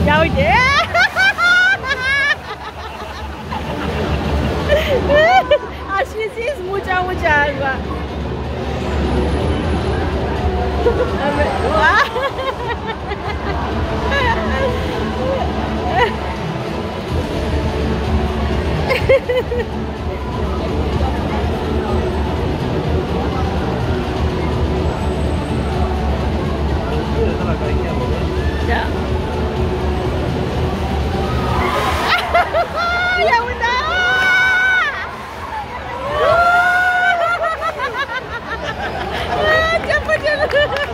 Ia uite! Aș fi zis mucea alba. Da. Ia uite! Ce-a făcut?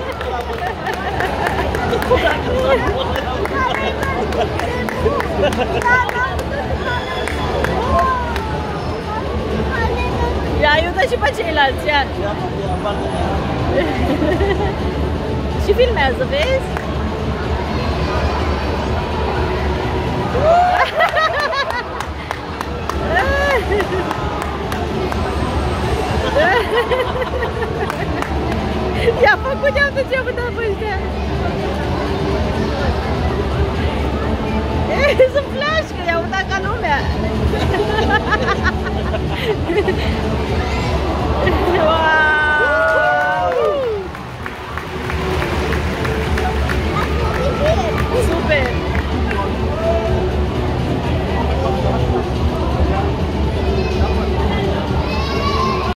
Ia ajută și pe ceilalți, ia! Și filmează, vezi? I-a făcut, ia uite ce-a făcut pe ăștia! Sunt flașcă, i-au dat ca lumea!